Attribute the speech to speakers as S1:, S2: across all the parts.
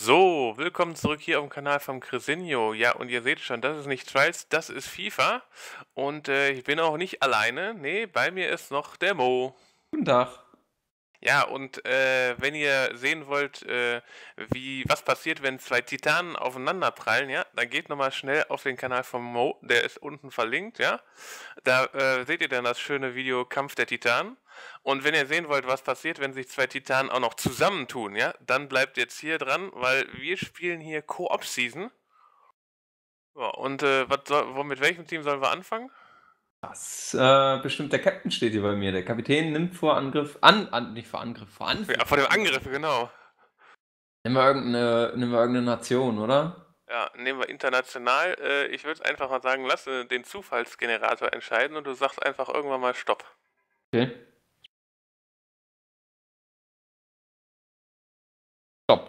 S1: So, willkommen zurück hier auf dem Kanal vom Crisinio. Ja, und ihr seht schon, das ist nicht Trials, das ist FIFA. Und ich bin auch nicht alleine. Nee, bei mir ist noch der Mo.
S2: Guten Tag.
S1: Ja, und wenn ihr sehen wollt, was passiert, wenn zwei Titanen aufeinander prallen, ja, dann geht nochmal schnell auf den Kanal vom Mo, der ist unten verlinkt, ja. Da seht ihr dann das schöne Video Kampf der Titanen. Und wenn ihr sehen wollt, was passiert, wenn sich zwei Titanen auch noch zusammentun, ja, dann bleibt jetzt hier dran, weil wir spielen hier Co-op-Season. Ja, und mit welchem Team sollen wir anfangen?
S2: Bestimmt der Captain steht hier bei mir. Der Kapitän nimmt vor Angriff nicht vor Angriff, vor Anpfiff.
S1: Ja, vor dem Angriff, genau.
S2: Nimm mal irgendeine Nation, oder?
S1: Ja, nehmen wir international. Ich würde einfach mal sagen, lass den Zufallsgenerator entscheiden und du sagst einfach irgendwann mal Stopp.
S2: Okay. Stopp.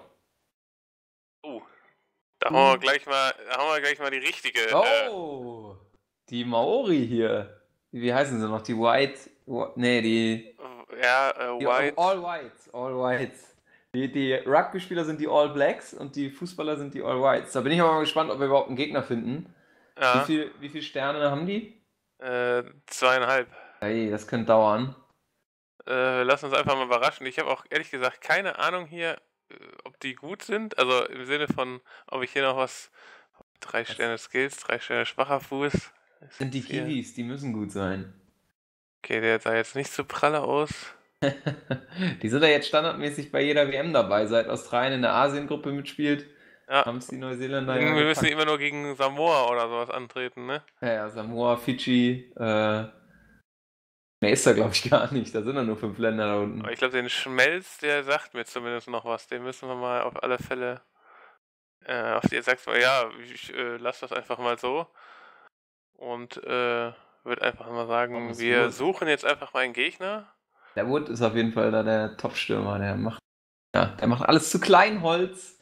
S1: Da haben wir gleich mal die richtige.
S2: Oh! Die Maori hier. Wie heißen sie noch? Die White. Nee, die.
S1: White.
S2: All Whites. All Whites. Die Rugby-Spieler sind die All Blacks und die Fußballer sind die All Whites. Da bin ich aber mal gespannt, ob wir überhaupt einen Gegner finden.
S1: Ja.
S2: Wie viele Sterne haben die?
S1: 2,5.
S2: Hey, das könnte dauern.
S1: Lass uns einfach mal überraschen. Ich habe auch ehrlich gesagt keine Ahnung hier, ob die gut sind. Also im Sinne von, ob ich hier noch was. 3 Sterne Skills, 3 Sterne schwacher Fuß.
S2: Das sind die Kiwis, die müssen gut sein.
S1: Okay, der sah jetzt nicht so pralle aus.
S2: Die sind ja jetzt standardmäßig bei jeder WM dabei. Seit Australien in der Asiengruppe mitspielt,
S1: Ja.
S2: haben es die Neuseeländer
S1: Wir
S2: ja
S1: müssen
S2: gepackt.
S1: immer nur gegen Samoa oder sowas antreten, ne?
S2: Ja, Samoa, Fidschi, mehr ist da glaube ich gar nicht. Da sind ja nur 5 Länder da unten.
S1: Aber ich glaube, den Schmelz, der sagt mir zumindest noch was. Den müssen wir mal auf alle Fälle. Auf die sagst mal, ja, ich lass das einfach mal so. Und würde einfach mal sagen, wir suchen jetzt einfach mal einen Gegner.
S2: Der Wood ist auf jeden Fall da der Top-Stürmer. Der macht alles zu Kleinholz.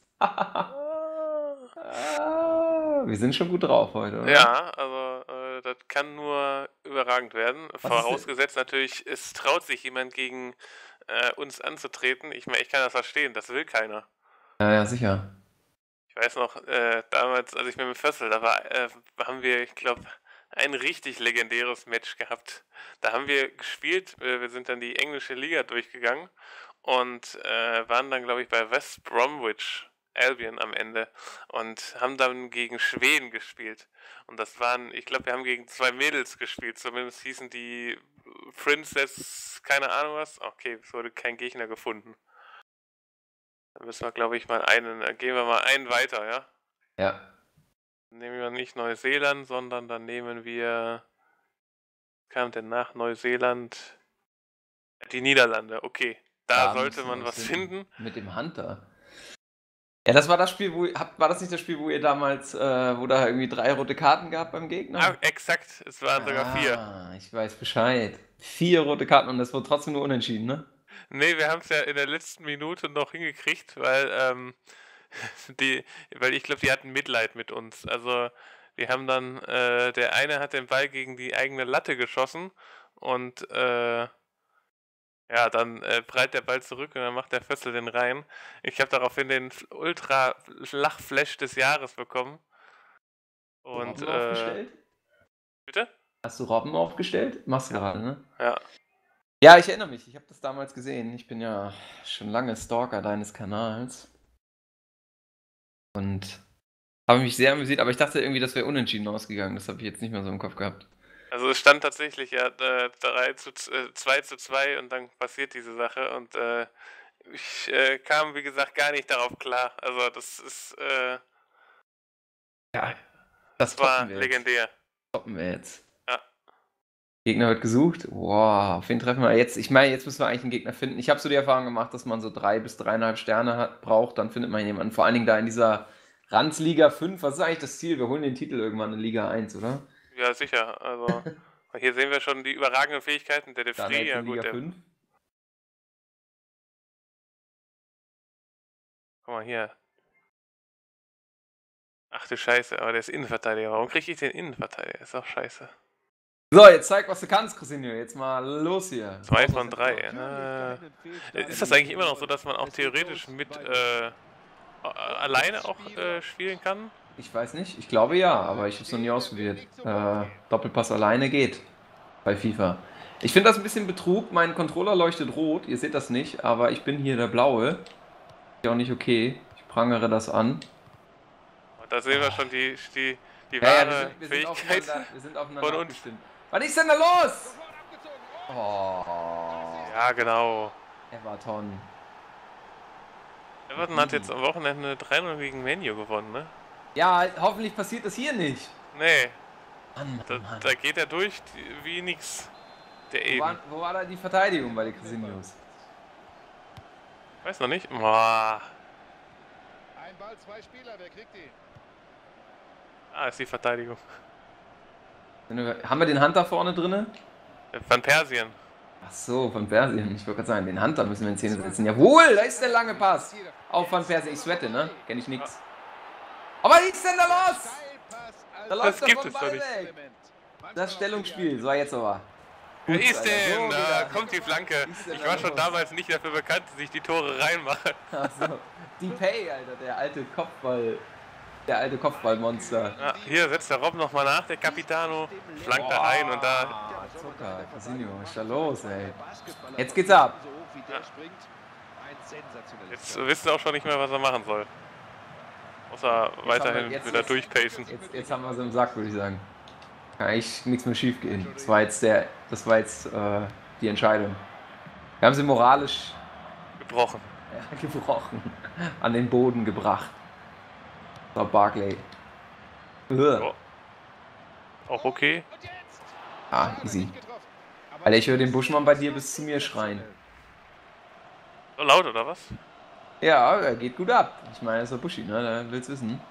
S2: Wir sind schon gut drauf heute, oder?
S1: Ja, also das kann nur überragend werden. Vorausgesetzt natürlich, es traut sich jemand gegen uns anzutreten. Ich meine, ich kann das verstehen, das will keiner.
S2: Ja, sicher.
S1: Ich weiß noch, damals, als ich mit dem Fössl, haben wir, ich glaube, ein richtig legendäres Match gehabt. Da haben wir gespielt, wir sind dann die englische Liga durchgegangen und waren dann, glaube ich, bei West Bromwich Albion am Ende und haben dann gegen Schweden gespielt. Und das waren, ich glaube, wir haben gegen 2 Mädels gespielt, zumindest hießen die Princess, keine Ahnung was. Okay, es wurde kein Gegner gefunden. Dann müssen wir, glaube ich, gehen wir mal einen weiter, ja?
S2: Ja.
S1: Dann nehmen wir nicht Neuseeland, sondern dann nehmen wir, was kam denn nach Neuseeland? Die Niederlande, okay. Da sollte man was finden.
S2: Mit dem Hunter. Ja, das war das Spiel, war das nicht das Spiel, wo ihr damals, wo da irgendwie 3 rote Karten gab beim Gegner?
S1: Ah, exakt, es waren sogar 4.
S2: Ah, ich weiß Bescheid. 4 rote Karten und das wurde trotzdem nur unentschieden, ne?
S1: Nee, wir haben es ja in der letzten Minute noch hingekriegt, weil weil ich glaube, die hatten Mitleid mit uns. Also wir haben dann, der eine hat den Ball gegen die eigene Latte geschossen und ja, dann prallt der Ball zurück und dann macht der Fössl den rein. Ich habe daraufhin den Ultra-Lachflash des Jahres bekommen. Und
S2: Robben aufgestellt?
S1: Bitte?
S2: Hast du Robben aufgestellt? Machst du gerade, ne?
S1: Ja.
S2: Ja, ich erinnere mich. Ich habe das damals gesehen. Ich bin ja schon lange Stalker deines Kanals. Und habe mich sehr amüsiert, aber ich dachte irgendwie, das wäre unentschieden ausgegangen. Das habe ich jetzt nicht mehr so im Kopf gehabt.
S1: Also es stand tatsächlich ja 2:2 und dann passiert diese Sache und ich kam, wie gesagt, gar nicht darauf klar. Also das ist
S2: Ja,
S1: das war legendär.
S2: Toppen wir jetzt.
S1: Ja.
S2: Gegner wird gesucht. Wow, auf wen treffen wir jetzt? Ich meine, jetzt müssen wir eigentlich einen Gegner finden. Ich habe so die Erfahrung gemacht, dass man so 3 bis 3,5 Sterne braucht, dann findet man jemanden. Vor allen Dingen da in dieser Ranz-Liga 5. Was ist eigentlich das Ziel? Wir holen den Titel irgendwann in Liga 1, oder?
S1: Ja, sicher. Also hier sehen wir schon die überragenden Fähigkeiten der Defri. Ja, gut,
S2: Liga 5.
S1: Guck mal hier. Ach du Scheiße, aber der ist Innenverteidiger. Warum kriege ich den Innenverteidiger? Ist doch scheiße.
S2: So, jetzt zeig, was du kannst, Crisinio. Jetzt mal los hier.
S1: 2 von 3. Ist das eigentlich immer noch so, dass man auch theoretisch mit alleine auch spielen kann?
S2: Ich weiß nicht, ich glaube ja, aber ich habe es noch nie ausprobiert. Doppelpass alleine geht bei FIFA. Ich finde das ein bisschen Betrug, mein Controller leuchtet rot, ihr seht das nicht, aber ich bin hier der Blaue. Ist ja auch nicht okay, ich prangere das an.
S1: Und da sehen wir schon die
S2: Ja,
S1: wahre
S2: wir
S1: Fähigkeit
S2: sind aufeinander
S1: von uns.
S2: abgestimmt. Was ist denn da los? Oh,
S1: Ja, genau.
S2: Everton.
S1: Everton hat jetzt am Wochenende 3-0 gegen Man U gewonnen, ne?
S2: Ja, hoffentlich passiert das hier nicht.
S1: Nee,
S2: Mann, Mann.
S1: da geht er durch wie nix. Der eben.
S2: Wo war da die Verteidigung bei den Casinos?
S1: Weiß noch nicht. Boah.
S3: Ein Ball, 2 Spieler, wer kriegt die?
S1: Ah, ist die Verteidigung.
S2: Haben wir den Hunter vorne drinne?
S1: Van Persien.
S2: Ach so, von Persien. Ich wollte gerade sagen, den Hunter müssen wir in Szene setzen. Jawohl, da ist der lange Pass. Auf Van Persien. Ich sweate, ne? Kenn ich nix. Aber was ist denn da los? Da läuft
S1: Das gibt
S2: der
S1: es doch
S2: Ball
S1: nicht.
S2: weg. Das Stellungsspiel. So, jetzt aber.
S1: Wer
S2: Gut,
S1: ist
S2: Alter.
S1: denn?
S2: So
S1: Da
S2: wieder.
S1: kommt die Flanke.
S2: Ist denn
S1: Ich
S2: da
S1: war schon
S2: los?
S1: damals nicht dafür bekannt, dass ich die Tore reinmache.
S2: Ach so. Die Pay, Alter, der alte Kopfball. Der alte Kopfballmonster.
S1: Ja, hier setzt der Rob nochmal nach, der Capitano. Flankt da ein und da.
S2: Ah, Zucker, Casino, was ist da los, ey? Jetzt geht's ab.
S1: Jetzt wisst ihr auch schon nicht mehr, was er machen soll. Außer weiterhin
S2: jetzt-
S1: wieder durchpacen.
S2: Jetzt haben wir sie im Sack, würde ich sagen. Kann eigentlich nichts mehr schief gehen. Das war jetzt die Entscheidung. Wir haben sie moralisch
S1: Gebrochen.
S2: gebrochen. An den Boden gebracht. So, Barclay.
S1: So. Auch okay.
S2: Ah, easy. Alter, ich höre den Buschmann bei dir bis zu mir schreien.
S1: So laut oder was?
S2: Ja, er geht gut ab. Ich meine, das ist der Buschi, ne? Da willst du wissen.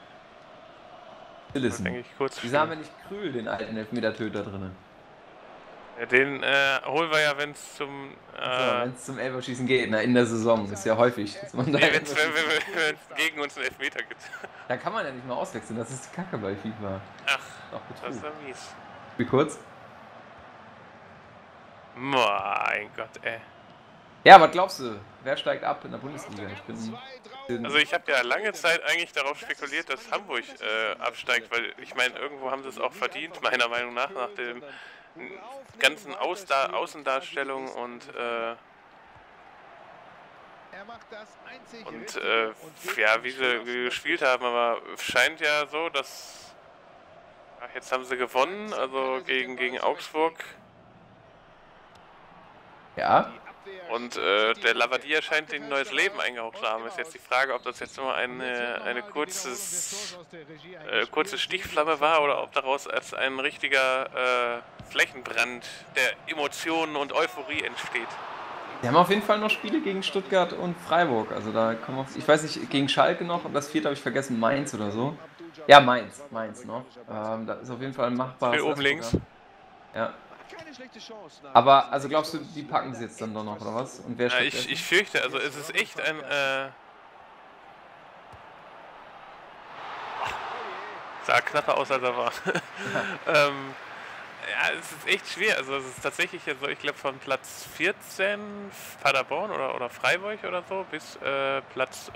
S1: Das
S2: Wissen.
S1: denke ich kurz.
S2: Wieso haben wir nicht Krühl, den alten Elfmetertöter drin?
S1: Ja, den holen wir ja, wenn es zum.
S2: Wenn es zum Elferschießen geht, in der Saison. Ist ja häufig, dass man da
S1: Nee, wenn es gegen uns einen Elfmeter gibt.
S2: Da kann man ja nicht mal auswechseln, das ist die Kacke bei FIFA.
S1: Ach,
S2: Doch,
S1: das ist
S2: Betrug.
S1: ja mies.
S2: Wie kurz?
S1: Mein Gott, ey.
S2: Ja, was glaubst du? Wer steigt ab in der Bundesliga?
S1: Also ich habe ja lange Zeit eigentlich darauf spekuliert, dass Hamburg absteigt, weil ich meine, irgendwo haben sie es auch verdient, meiner Meinung nach den ganzen Außendarstellungen und ja, wie sie gespielt haben, aber scheint ja so, dass jetzt haben sie gewonnen, also gegen Augsburg.
S2: Ja?
S1: Und der Labadia scheint ein neues Leben eingehaucht zu haben. Ist jetzt die Frage, ob das jetzt nur eine kurze Stichflamme war oder ob daraus als ein richtiger Flächenbrand der Emotionen und Euphorie entsteht.
S2: Wir haben auf jeden Fall noch Spiele gegen Stuttgart und Freiburg. Also da kommen ich weiß nicht, gegen Schalke noch, und das vierte habe ich vergessen, Mainz oder so. Ja, Mainz noch. Da ist auf jeden Fall ein machbares
S1: Hier oben links.
S2: Ja. Aber, also glaubst du, die packen sie jetzt dann doch noch, oder was? Und wer
S1: Ja,
S2: stattdessen?
S1: ich fürchte, also es ist echt ein sah knapper aus, als er war. Ja, es ist echt schwer. Also es ist tatsächlich ja so, ich glaube von Platz 14 Paderborn oder Freiburg oder so bis Platz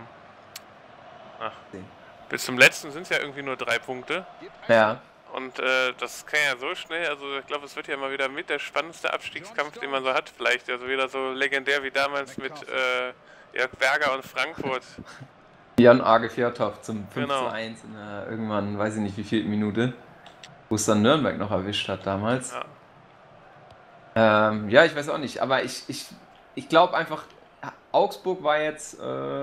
S1: bis zum letzten sind es ja irgendwie nur 3 Punkte.
S2: Ja.
S1: Und das kann ja so schnell, also ich glaube, es wird ja mal wieder mit der spannendste Abstiegskampf, den man so hat. Vielleicht also wieder so legendär wie damals mit Jörg Berger und Frankfurt.
S2: Jan Arge Fjordhoff zum 5:1
S1: Genau.
S2: in der irgendwann, weiß ich nicht wie viel Minute, wo es dann Nürnberg noch erwischt hat damals.
S1: Ja.
S2: Ja, ich weiß auch nicht, aber ich glaube einfach, Augsburg war jetzt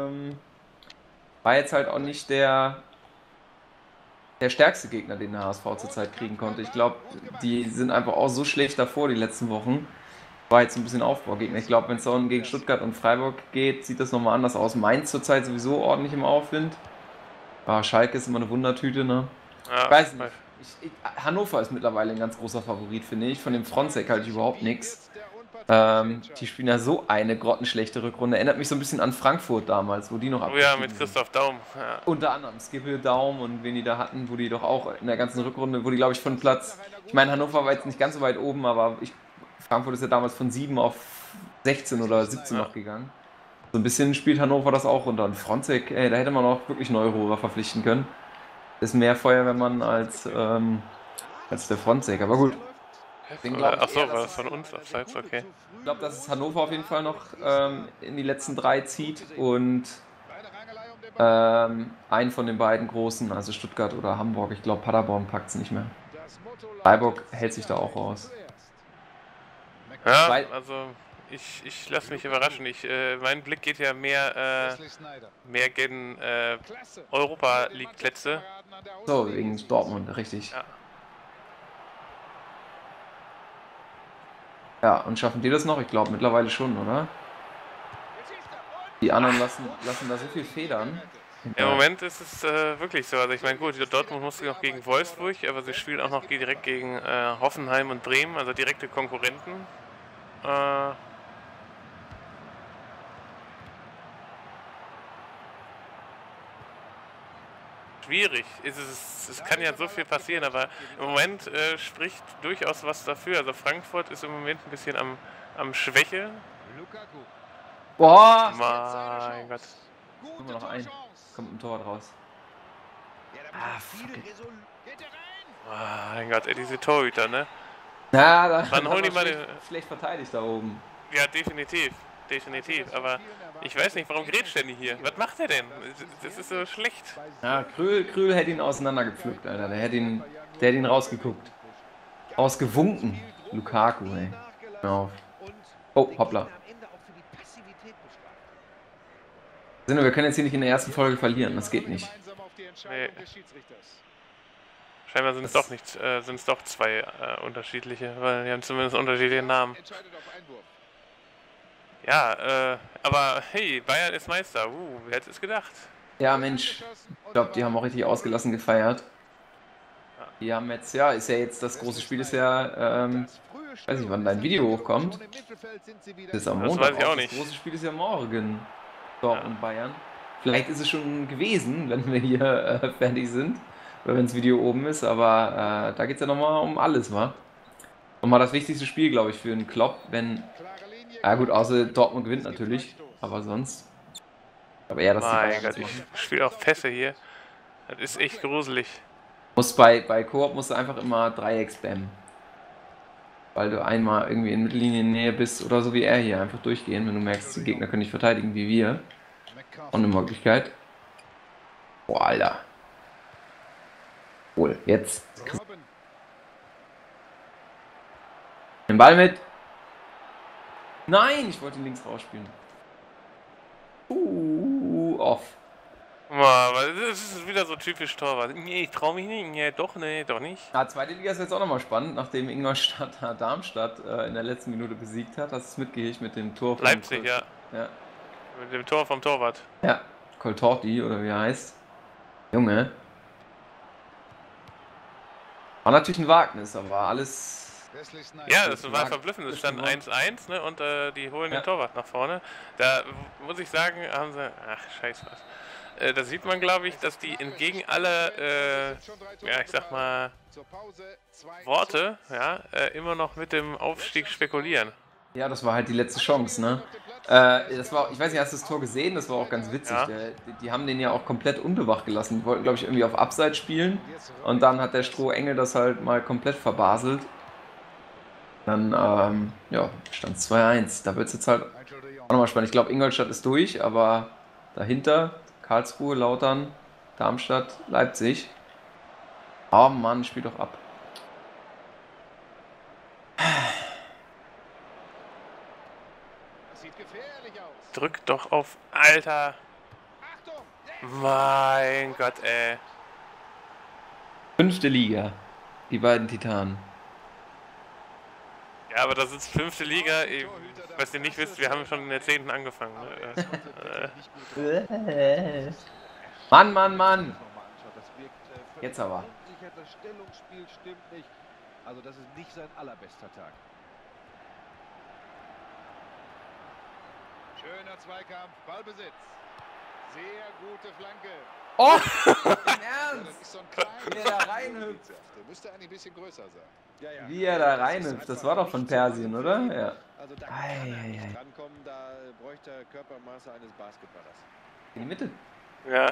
S2: halt auch nicht der stärkste Gegner, den der HSV zurzeit kriegen konnte. Ich glaube, die sind einfach auch so schlecht davor die letzten Wochen. War jetzt ein bisschen Aufbaugegner. Ich glaube, wenn es dann gegen Stuttgart und Freiburg geht, sieht das nochmal anders aus. Mainz zurzeit sowieso ordentlich im Aufwind. Schalke ist immer eine Wundertüte, ne?
S1: Ja,
S2: Ich weiß nicht. Hannover ist mittlerweile ein ganz großer Favorit, finde ich. Von dem Fronzek halte ich überhaupt nichts. Die spielen ja so eine grottenschlechte Rückrunde. Erinnert mich so ein bisschen an Frankfurt damals, wo die noch
S1: Oh ja,
S2: abgestiegen
S1: mit
S2: sind.
S1: Christoph Daum. Ja.
S2: Unter anderem Skippel, Daum und wen die da hatten, wo die doch auch in der ganzen Rückrunde, wo die glaube ich von Platz, ich meine Hannover war jetzt nicht ganz so weit oben, aber Frankfurt ist ja damals von 7 auf 16 oder 17 noch gegangen. So ein bisschen spielt Hannover das auch runter. Und Fronzek, ey, da hätte man auch wirklich Neururer verpflichten können. Ist mehr Feuerwehrmann als der Fronzek. Aber gut. Deswegen glaube ich
S1: Achso,
S2: eher,
S1: war
S2: dass
S1: das von uns abseits? Okay.
S2: ich glaube, dass es Hannover auf jeden Fall noch in die letzten 3 zieht und
S3: Eine Rangelei um den Ball.
S2: einen von den beiden großen, also Stuttgart oder Hamburg. Ich glaube, Paderborn packt es nicht mehr.
S3: Das Motto
S2: Freiburg
S3: lautet
S2: hält sich da auch
S3: Sicherheit
S2: raus.
S3: zuerst.
S1: Ja,
S2: Weil,
S1: also ich lasse mich überraschen. Mein Blick geht ja mehr
S3: Wesley Sneijder.
S1: gegen
S3: Klasse.
S1: Europa League Plätze.
S3: Mannschaftskameraden an der
S2: so,
S3: Außenlinie
S2: wegen
S3: zu
S2: Dortmund, richtig.
S1: Ja.
S2: Ja, und schaffen die das noch? Ich glaube mittlerweile schon, oder? Die anderen lassen da so viel Federn.
S1: Im Moment ist es wirklich so. Also ich meine, gut, Dortmund musste noch gegen Wolfsburg, aber sie spielen auch noch direkt gegen Hoffenheim und Bremen, also direkte Konkurrenten. Schwierig. Es kann ja so viel passieren, aber im Moment spricht durchaus was dafür. Also Frankfurt ist im Moment ein bisschen am Schwäche.
S3: Lukaku.
S2: Boah!
S1: Mein Gott.
S2: Kommt noch ein. Kommt ein Torwart raus. Fuck it.
S3: Geht er rein?
S1: Mein Gott, ey, diese Torhüter, ne?
S2: Na, da
S1: Wann holen die mal
S2: schlecht verteidigt da oben.
S1: Ja, definitiv. Definitiv. Aber ich weiß nicht, warum grätscht der nicht hier? Was macht er denn? Das ist so schlecht.
S2: Ja, Krühl hätte ihn auseinandergepflückt, Alter. Der hätte ihn rausgeguckt. Ausgewunken. Lukaku, ey. Hör auf. Oh, hoppla. Sinne, wir können jetzt hier nicht in der ersten Folge verlieren. Das geht nicht.
S3: Gemeinsam auf die Entscheidung des Schiedsrichters.
S1: Scheinbar sind es doch nicht, sind es doch zwei unterschiedliche, weil die haben zumindest unterschiedliche Namen.
S3: Entscheidet auf Einwurf.
S1: Ja, aber hey, Bayern ist Meister. Wer hätte es gedacht?
S2: Ja, Mensch. Ich glaube, die haben auch richtig ausgelassen gefeiert. Die haben jetzt, ja, ist ja jetzt, das große Spiel ist ja, weiß nicht, wann dein Video hochkommt. Das ist am
S1: Das
S2: Montag
S1: weiß ich auch
S2: auch.
S1: nicht.
S2: Das große Spiel ist ja morgen. Dortmund, Bayern. Vielleicht ist es schon gewesen, wenn wir hier fertig sind. Oder wenn das Video oben ist. Aber da geht es ja nochmal um alles, wa? Nochmal das wichtigste Spiel, glaube ich, für einen Klopp, wenn. Ja gut, außer Dortmund gewinnt natürlich. Aber sonst. Aber eher, dass die
S1: Mein
S2: Bayern
S1: Gott,
S2: das machen.
S1: ich spiele auch Pässe hier. Das ist echt gruselig.
S2: Bei Koop musst du einfach immer Dreieck spammen. Weil du einmal irgendwie in Mittelliniennähe bist oder so wie er hier. Einfach durchgehen, wenn du merkst, die Gegner können nicht verteidigen wie wir. Auch eine Möglichkeit. Boah, Alter. Wohl, jetzt.
S3: Robben.
S2: Den Ball mit. Nein, ich wollte ihn links rausspielen. Off.
S1: Aber das ist wieder so typisch Torwart. Nee, ich trau mich nicht. Nee, doch nicht.
S2: Ja, zweite Liga ist jetzt auch nochmal spannend, nachdem Ingolstadt Darmstadt in der letzten Minute besiegt hat. Hast du es mitgekriegt mit dem Tor von
S1: Leipzig, ja.
S2: Ja.
S1: Mit dem Tor vom Torwart.
S2: Ja, Coltorti oder wie er heißt. Junge. War natürlich ein Wagnis, aber alles.
S3: Wesley Sneijder.
S1: Ja, das war verblüffend. Es stand
S2: Bisschen
S1: 1-1, ne? Und die holen
S2: Ja.
S1: den Torwart nach vorne. Da muss ich sagen, haben sie. Ach, scheiß was. Da sieht man, glaube ich, dass die entgegen aller, ja, ich sag mal,
S3: Zur Pause 2
S1: Worte, ja, immer noch mit dem Aufstieg spekulieren.
S2: Ja, das war halt die letzte Chance, ne? Das war, ich weiß nicht, hast du das Tor gesehen? Das war auch ganz witzig.
S1: Ja.
S2: Die haben den ja auch komplett unbewacht gelassen. Die wollten, glaube ich, irgendwie auf Abseits spielen. Und dann hat der Strohengel das halt mal komplett verbaselt. Dann, ja, stand 2-1. Da wird es jetzt halt auch nochmal spannend. Ich glaube, Ingolstadt ist durch, aber dahinter Karlsruhe, Lautern, Darmstadt, Leipzig. Oh Mann, spiel doch ab.
S3: Das sieht gefährlich aus.
S1: Drück doch auf, Alter.
S3: Achtung!
S1: Mein Gott, ey.
S2: 5. Liga. Die beiden Titanen.
S1: Ja, aber das ist 5. Liga. Was ihr nicht wisst, wir haben schon in der 10. angefangen. Ne?
S2: Mann, Mann, Mann. Jetzt
S4: Jetzt
S2: aber.
S4: Unsicher, das Stellungsspiel stimmt nicht. Also das ist nicht sein allerbester Tag.
S3: Schöner Zweikampf, Ballbesitz. Sehr gute Flanke.
S2: Oh! Im
S3: Ja,
S2: Ernst?
S3: das ist so ein kleiner
S2: Wie der da reinhüpft.
S3: Der müsste eigentlich ein bisschen größer sein.
S4: Ja, ja.
S2: Wie er da
S4: Das ist
S2: reinhüpft, das
S4: einfach
S2: war doch
S4: nicht
S2: von
S4: zu
S2: Persien, oder?
S4: manipulieren.
S2: Ja.
S4: Also da kann
S2: Ei,
S4: er
S2: ei,
S4: nicht
S2: ei.
S4: drankommen, da bräuchte er Körpermaße eines Basketballers.
S2: In die Mitte.
S1: Ja,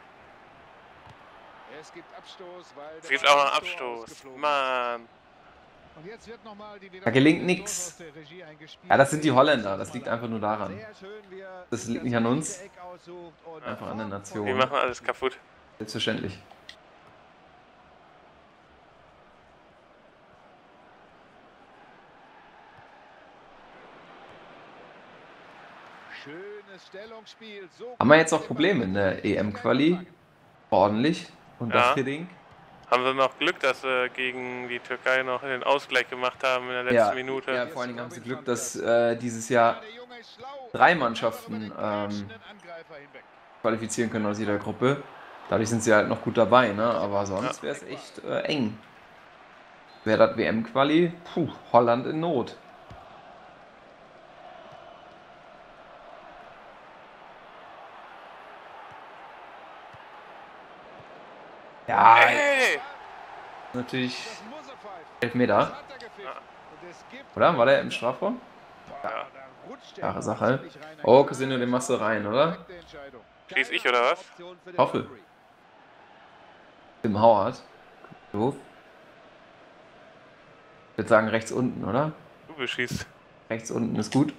S3: Es gibt Abstoß, weil
S1: es
S3: der
S1: gibt auch
S3: Ball
S1: noch
S3: ins Tor
S1: Abstoß.
S3: ausgeflogen ist.
S1: Mann.
S3: Und jetzt wird nochmal die
S2: Da gelingt
S3: Wiederholung des
S2: nix.
S3: Tors aus der Regie eingespielt.
S2: Ja, das sind die
S3: Wir
S2: Holländer,
S3: schauen
S2: das
S3: mal
S2: liegt
S3: an.
S2: einfach nur daran.
S4: Sehr schön, wie er
S2: Das
S4: sich
S2: liegt nicht an uns.
S4: rechte Eck aussucht und
S2: Einfach an der
S4: vom
S2: Nation.
S1: Die machen alles kaputt.
S2: Selbstverständlich.
S3: Schönes Stellungsspiel. So
S2: Haben wir jetzt auch Probleme in der EM-Quali? Ordentlich. Und das
S1: Ja.
S2: Hiddink.
S1: Haben sie noch Glück, dass sie gegen die Türkei noch den Ausgleich gemacht haben in der letzten
S2: Ja,
S1: Minute.
S2: ja, vor allen Dingen haben sie Glück, dass dieses Jahr 3 Mannschaften qualifizieren können aus jeder Gruppe. Dadurch sind sie halt noch gut dabei, ne? Aber sonst wäre es echt eng. Wer das WM-Quali? Puh, Holland in Not. Ja,
S1: Ey!
S2: natürlich
S3: Das muss er pfeifen.
S2: Elfmeter.
S3: Das hat er gepfiffen. Und es gibt
S2: Oder? War der im Strafraum?
S3: Da rutscht er
S2: Klare Sache.
S3: ziemlich rein. Eine
S2: Oh, Casino, den machst du
S3: klare,
S2: rein, oder?
S3: korrekte Entscheidung.
S1: Schieß ich oder was?
S4: Option für den
S2: Hoffe.
S4: Referee.
S2: Tim Howard. So. Ich würde sagen rechts unten, oder?
S1: Du beschießt.
S2: Rechts unten ist gut.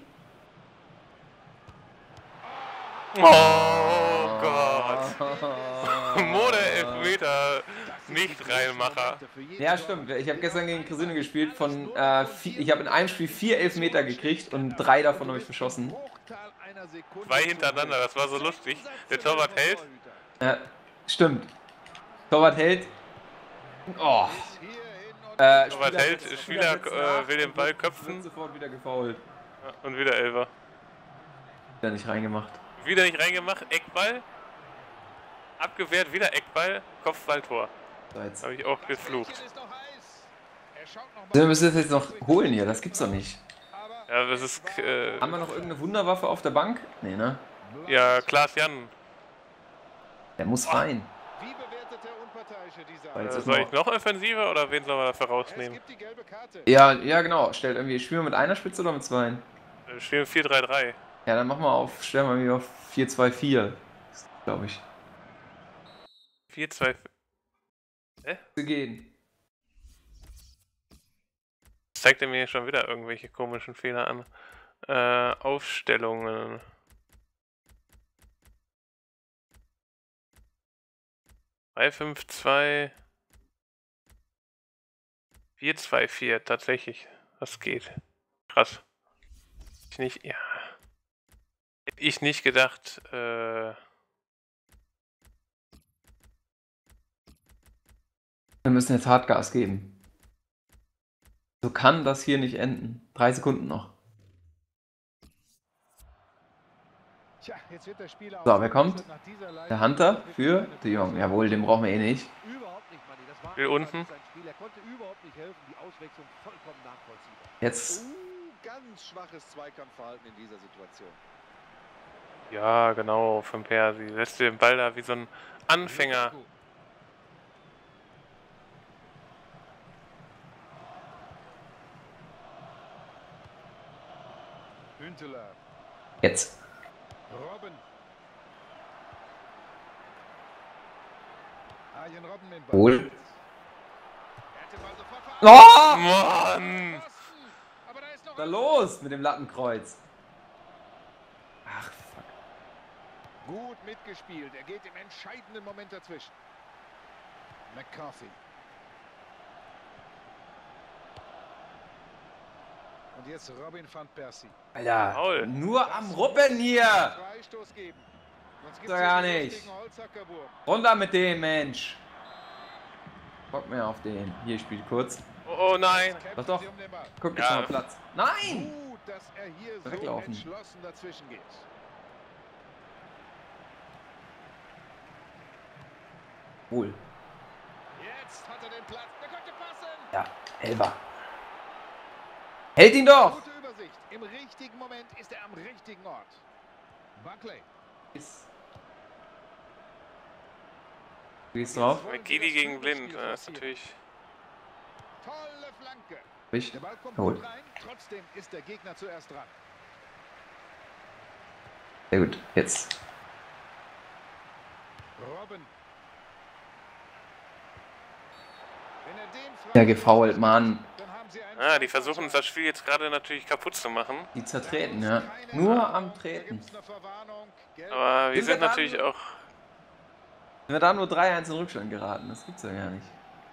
S1: Oh Gott. Mode Elfmeter, nicht Reinmacher.
S2: Ja, stimmt. Ich habe gestern gegen Casino gespielt. Ich habe in einem Spiel 4 Elfmeter gekriegt und 3 davon habe ich verschossen.
S1: 2 hintereinander, das war so lustig. Der Torwart hält.
S2: Ja, stimmt. Torwart hält. Oh.
S1: Torwart hält, Spieler will den Ball köpfen.
S2: Wird sofort wieder gefoult.
S1: Ja, und wieder Elfer.
S2: Wieder nicht reingemacht.
S1: Wieder nicht reingemacht, Eckball. Abgewehrt, wieder Eckball, Kopfball, Tor.
S2: So, jetzt.
S1: Habe ich auch geflucht.
S2: Wir müssen das jetzt noch holen hier, das gibt's doch nicht.
S1: Ja, das ist,
S2: Haben wir noch irgendeine Wunderwaffe auf der Bank? Nee, ne?
S1: ja, Klaas Jan.
S2: Der muss rein.
S3: Wie bewertet der Unparteiische diese
S2: Weil jetzt ist
S1: Soll ich
S2: noch-
S1: noch offensiver oder wen soll man dafür
S3: Es
S1: rausnehmen?
S3: gibt die gelbe Karte.
S2: Ja, ja, genau. Stellt irgendwie, spielen wir mit einer Spitze oder mit 2?
S1: Wir spielen 4-3-3.
S2: Ja, dann machen wir auf, stellen wir wieder auf 4-2-4. Glaube ich.
S1: 4-2.
S2: Wir gehen.
S1: Zeigt er mir schon wieder irgendwelche komischen Fehler an. Aufstellungen. Drei, 5-2. 4-2-4, tatsächlich. Das geht. Krass. Ich nicht, ja. Hätte ich nicht gedacht,
S2: Wir müssen jetzt Hartgas geben. So kann das hier nicht enden. 3 Sekunden noch.
S3: Tja, jetzt wird der Spieler
S2: So, wer kommt?
S3: ausgewechselt nach dieser Leistung.
S2: Der Hunter für De Jong. Jawohl, den brauchen wir eh nicht.
S4: Überhaupt nicht, Manni. Das war
S1: Spiel
S4: einfach
S1: unten.
S4: nicht sein Spiel. Er konnte überhaupt nicht helfen. Die Auswechslung vollkommen nachvollziehbar.
S2: Jetzt.
S4: Ganz schwaches Zweikampfverhalten in dieser Situation.
S1: ja, genau, von Persi. Lässt den Ball da wie so ein Anfänger.
S3: Hünteler.
S2: Jetzt.
S3: Robben. Arjen Robben den Ball.
S2: Wohl.
S3: Er hat den Ball sofort verarbeitet.
S2: Oh!
S1: Mann!
S3: Aber da ist noch
S2: Was ist da los mit dem Lattenkreuz? Ach, fuck.
S3: gut mitgespielt. Er geht im entscheidenden Moment dazwischen. McCarthy. Und jetzt Robin van Persie.
S2: Alter,
S1: Faul.
S2: nur am Ruppen hier.
S3: Freistoß geben. Sonst gibt's
S2: Doch
S3: hier
S2: gar
S3: den
S2: nicht.
S3: lustigen Holzackerwurm.
S2: Runter mit dem, Mensch. Bock mehr auf den. Hier spielt kurz.
S1: Oh nein!
S3: Kämpfen
S2: Doch, doch.
S3: sie um den Ball.
S2: Guck, jetzt
S1: Ja.
S2: noch Platz. Nein!
S3: Gut, dass er hier so
S2: Weglaufen.
S3: entschlossen dazwischen geht.
S2: Wohl.
S3: Jetzt hat er den Platz. Der könnte passen.
S2: Ja, Elber. Hält ihn doch!
S3: Gute Übersicht. Im richtigen Moment ist er am richtigen Ort. Buckley.
S2: Du gehst drauf.
S1: McGeady gegen Blind, das ist natürlich.
S3: Tolle Flanke.
S2: Ich.
S3: Der Ball kommt
S2: Jawohl.
S3: gut rein, trotzdem ist der Gegner zuerst dran.
S2: Sehr gut, jetzt.
S3: Robben. Wenn er den
S2: Ja,
S3: frei-
S2: gefoult, Mann.
S3: Dann haben sie einen
S1: Ah, die versuchen uns das Spiel jetzt gerade natürlich kaputt zu machen.
S2: Die zertreten, ja. Nur am
S3: Da
S2: Treten.
S3: gibt's eine Verwarnung. Gelb.
S1: Aber wir
S2: Sind wir
S1: sind
S2: dann-
S1: natürlich auch...
S2: Sind wir da nur 3-1 in Rückstand geraten? Das gibt's ja gar nicht.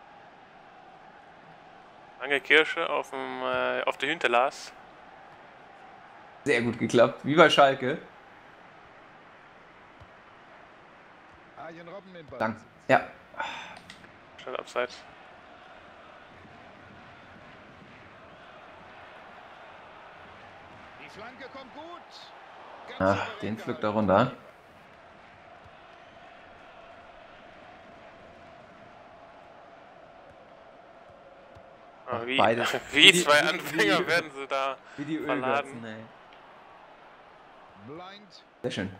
S1: Lange Kirsche auf der Hinterlas.
S2: Sehr gut geklappt. Wie bei Schalke.
S3: Arjen Robben den Ball.
S2: Dank. Ja.
S1: Schnell abseits.
S3: Die Flanke kommt gut. Ganz
S2: Ach,
S3: souverän
S2: den pflückt
S3: gehalten.
S2: er runter.
S1: Ah, wie,
S2: beide.
S1: wie
S2: Wie
S1: zwei
S2: die-
S1: Anfänger
S2: wie-
S1: werden sie da
S2: Wie die
S1: verladen.
S2: Ölgötzen, ey.
S3: Blind.
S2: Sehr schön.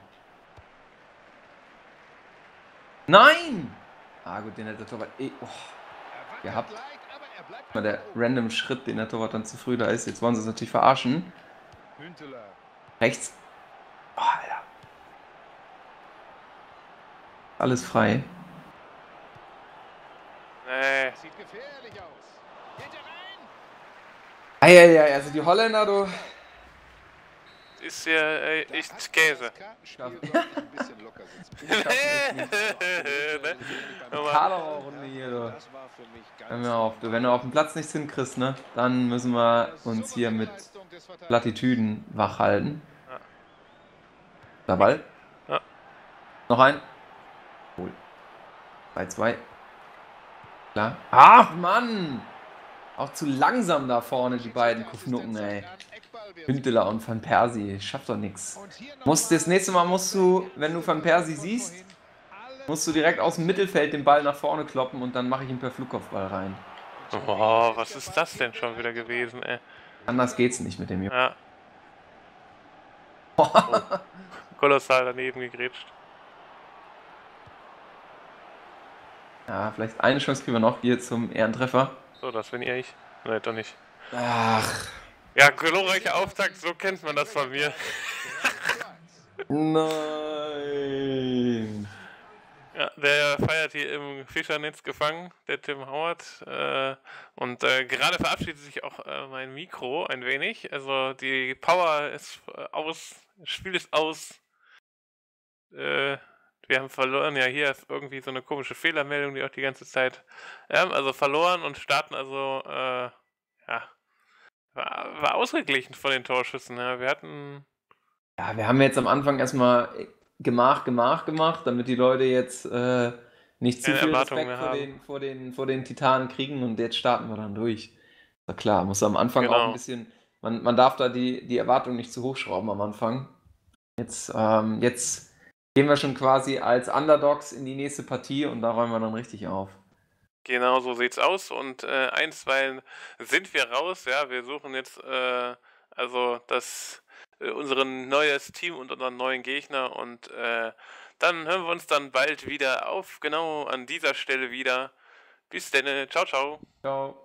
S2: Nein! Ah gut, den hat der Torwart
S3: Er wackelt
S2: Gehabt.
S3: leicht, aber er bleibt
S2: mal der
S3: einfach oben.
S2: random Schritt, den der Torwart dann zu früh da ist. Jetzt wollen sie es natürlich verarschen.
S3: Hünteler.
S2: Rechts. Oh, Alter. Alles frei.
S1: Nee,
S3: Sieht gefährlich aus. Geht er rein?
S2: Eieiei, also die Holländer, du.
S1: ist ja
S3: Da
S1: echt
S3: hat
S1: Käse.
S3: das Kartenspiel sollte ein bisschen locker sitzen.
S1: Ne?
S2: Kaderrunde hier, du.
S4: Das war für mich ganz
S2: Hör mir auf, du. Wenn du auf dem Platz nichts hinkriegst, ne, dann müssen wir uns hier mit Plattitüden wach halten.
S1: Ja.
S2: Der Ball.
S1: Ja.
S2: Noch ein. Cool. 3-2. Klar. Ach, Mann! Auch zu langsam da vorne, die beiden Kufnucken, ey. Hünteler und Van Persie. Schafft doch nichts. Das nächste Mal musst du, wenn du Van Persie siehst, musst du direkt aus dem Mittelfeld den Ball nach vorne kloppen und dann mache ich ihn per Flugkopfball rein.
S1: Oh, was ist das denn schon wieder gewesen, ey?
S2: Anders geht's nicht mit dem Jungen.
S1: Ja. Kolossal daneben gegrätscht.
S2: Ja, vielleicht eine Chance kriegen wir noch hier zum Ehrentreffer.
S1: So, das bin ich. Nee, doch nicht.
S2: Ach,
S1: Ja, glorreicher Auftakt, so kennt man das von mir.
S2: nein.
S1: Ja, der feiert hier im Fischernetz gefangen, der Tim Howard. Und gerade verabschiedet sich auch mein Mikro ein wenig. Also die Power ist aus, das Spiel ist aus. Wir haben verloren. Ja, hier ist irgendwie so eine komische Fehlermeldung, die auch die ganze Zeit. Also verloren und starten also, ja, war ausgeglichen von den Torschüssen. Ja. Wir hatten.
S2: Ja, wir haben jetzt am Anfang erstmal Gemach gemacht, damit die Leute jetzt nicht zu
S1: Keine
S2: viel
S1: Erwartungen
S2: Respekt
S1: mehr
S2: vor den Titanen kriegen und jetzt starten wir dann durch. Na klar, muss am Anfang auch
S1: Genau.
S2: ein bisschen, man darf da die Erwartungen nicht zu hoch schrauben am Anfang. Jetzt gehen wir schon quasi als Underdogs in die nächste Partie und da räumen wir dann richtig auf.
S1: Genau so sieht's aus und einstweilen sind wir raus. Ja, wir suchen jetzt also unser neues Team und unseren neuen Gegner und dann hören wir uns dann bald wieder auf, genau an dieser Stelle wieder. Bis denn, ciao, ciao.
S2: Ciao.